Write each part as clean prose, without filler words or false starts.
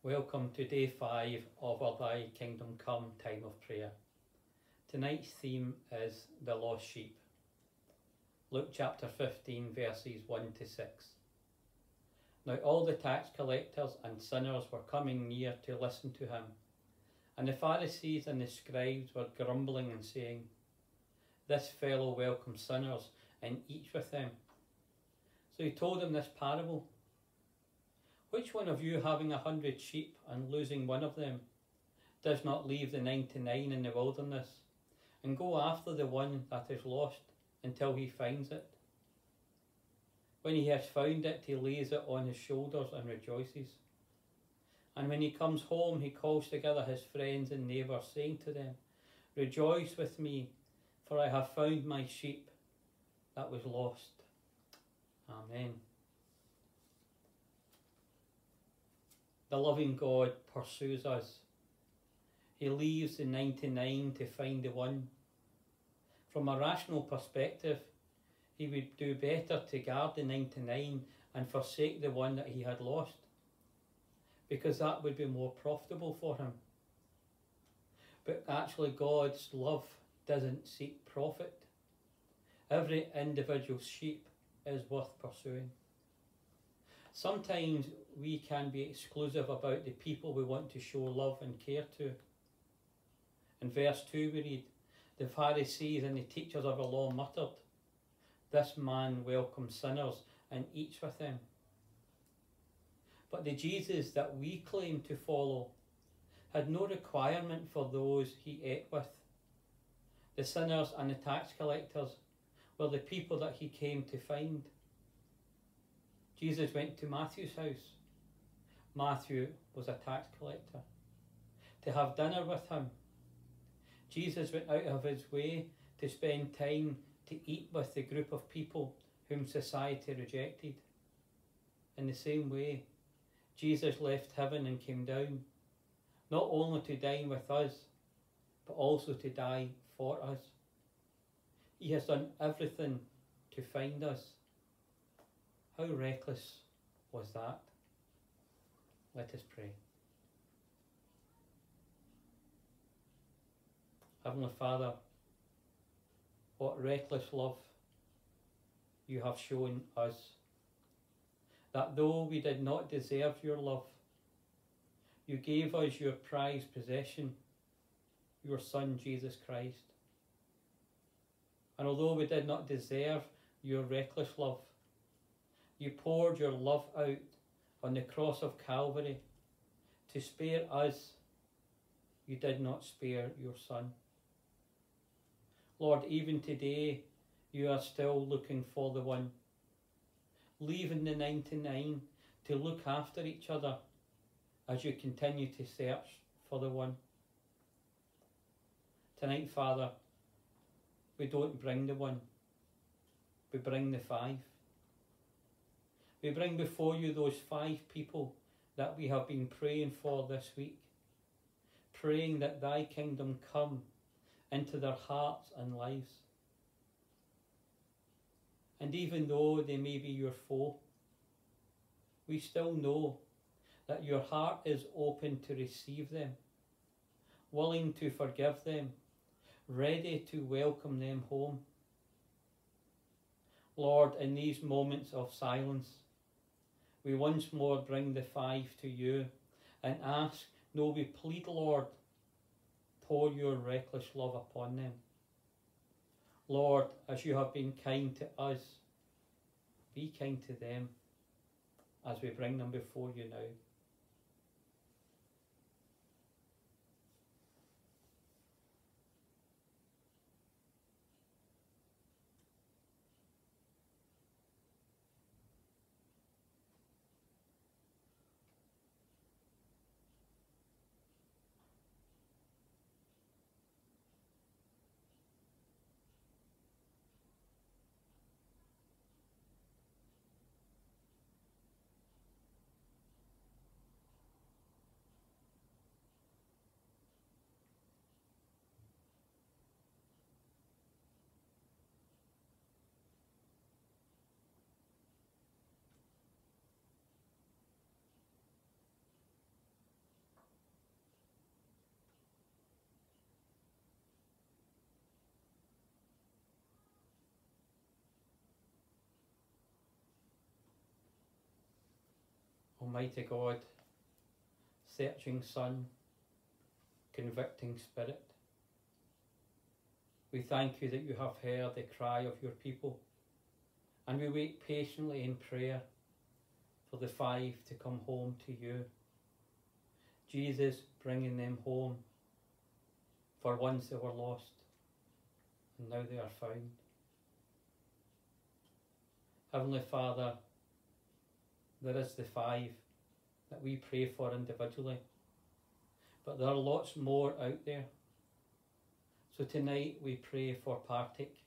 Welcome to day 5 of our Thy Kingdom Come time of prayer. Tonight's theme is the lost sheep. Luke chapter 15 verses 1 to 6. Now all the tax collectors and sinners were coming near to listen to him, and the Pharisees and the scribes were grumbling and saying, "This fellow welcomes sinners and eats with them." So he told them this parable. Which one of you, having 100 sheep and losing one of them, does not leave the 99 in the wilderness and go after the one that is lost until he finds it? When he has found it, he lays it on his shoulders and rejoices. And when he comes home, he calls together his friends and neighbours, saying to them, "Rejoice with me, for I have found my sheep that was lost." Amen. The loving God pursues us. He leaves the 99 to find the one. From a rational perspective, he would do better to guard the 99 and forsake the one that he had lost, because that would be more profitable for him. But actually, God's love doesn't seek profit. Every individual sheep is worth pursuing. Sometimes we can be exclusive about the people we want to show love and care to. In verse 2 we read, "The Pharisees and the teachers of the law muttered, 'This man welcomes sinners and eats with them.' But the Jesus that we claim to follow had no requirement for those he ate with. The sinners and the tax collectors were the people that he came to find. Jesus went to Matthew's house. Matthew was a tax collector. To have dinner with him. Jesus went out of his way to spend time to eat with the group of people whom society rejected. In the same way, Jesus left heaven and came down, not only to dine with us, but also to die for us. He has done everything to find us. How reckless was that? Let us pray. Heavenly Father, what reckless love you have shown us, that though we did not deserve your love, you gave us your prized possession, your Son Jesus Christ. And although we did not deserve your reckless love, you poured your love out on the cross of Calvary to spare us. You did not spare your Son. Lord, even today you are still looking for the one, leaving the 99 to look after each other as you continue to search for the one. Tonight, Father, we don't bring the one, we bring the 5. We bring before you those 5 people that we have been praying for this week, praying that thy kingdom come into their hearts and lives. And even though they may be your foe, we still know that your heart is open to receive them, willing to forgive them, ready to welcome them home. Lord, in these moments of silence, we once more bring the 5 to you and ask, no, we plead, Lord, pour your reckless love upon them. Lord, as you have been kind to us, be kind to them as we bring them before you now. Almighty God, searching Son, convicting Spirit, we thank you that you have heard the cry of your people, and we wait patiently in prayer for the 5 to come home to you. Jesus bringing them home, for once they were lost, and now they are found. Heavenly Father, there is the 5 that we pray for individually, but there are lots more out there. So tonight we pray for Partick.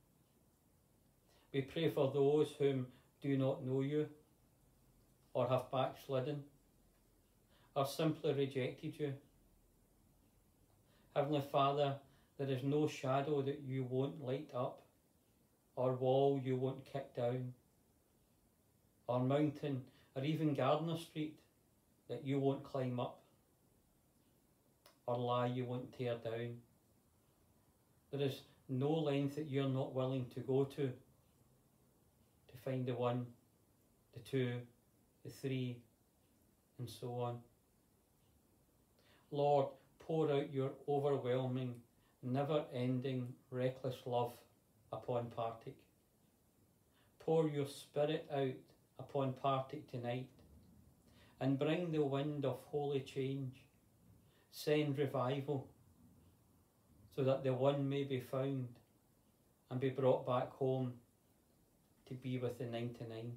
We pray for those whom do not know you, or have backslidden, or simply rejected you. Heavenly Father, there is no shadow that you won't light up, or wall you won't kick down, or mountain, or even Gardiner Street that you won't climb up, or lie you won't tear down. There is no length that you're not willing to go to find the 1, the 2, the 3, and so on. Lord, pour out your overwhelming, never-ending, reckless love upon Partick. Pour your Spirit out upon Partick tonight, and bring the wind of holy change. Send revival, so that the 1 may be found and be brought back home to be with the 99.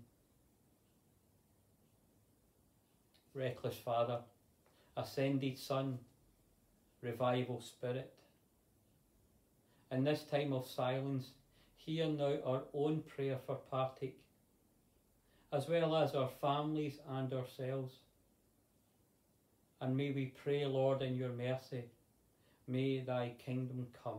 Reckless Father, ascended Son, revival Spirit, in this time of silence, hear now our own prayer for Partick, as well as our families and ourselves. And may we pray, Lord, in your mercy, may thy kingdom come.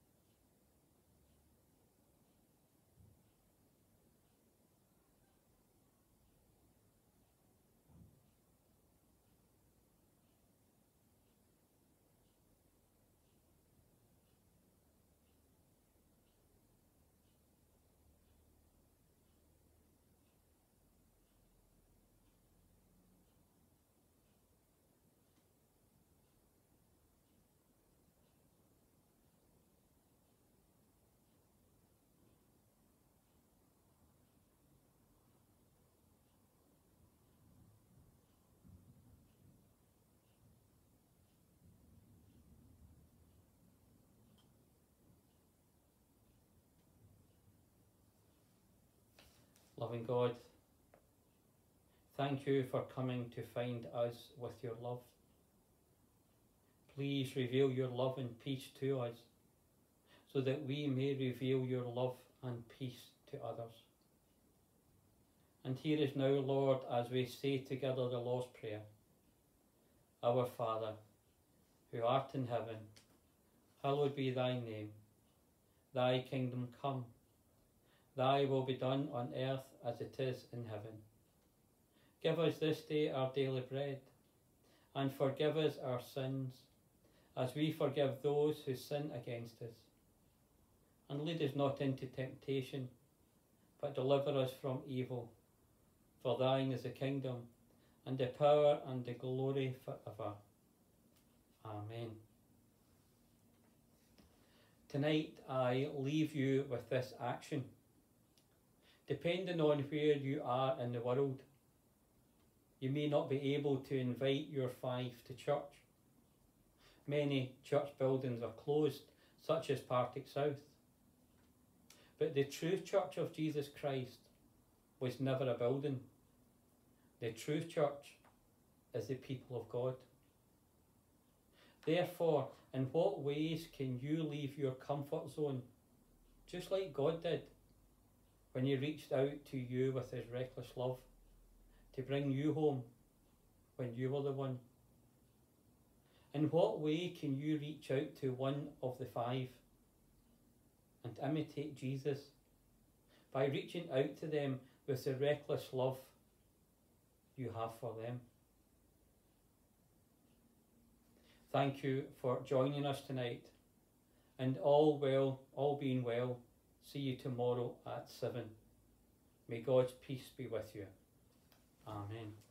Loving God, thank you for coming to find us with your love. Please reveal your love and peace to us, so that we may reveal your love and peace to others. And here is now, Lord, as we say together the Lord's Prayer. Our Father, who art in heaven, hallowed be thy name. Thy kingdom come. Thy will be done on earth as it is in heaven. Give us this day our daily bread, and forgive us our sins, as we forgive those who sin against us. And lead us not into temptation, but deliver us from evil. For thine is the kingdom, and the power, and the glory forever. Amen. Tonight I leave you with this action. Depending on where you are in the world, you may not be able to invite your 5 to church. Many church buildings are closed, such as Partick South. But the true Church of Jesus Christ was never a building. The true church is the people of God. Therefore, in what ways can you leave your comfort zone, just like God did, when he reached out to you with his reckless love to bring you home when you were the 1? In what way can you reach out to 1 of the 5 and imitate Jesus by reaching out to them with the reckless love you have for them? Thank you for joining us tonight, and all being well, see you tomorrow at 7. May God's peace be with you. Amen.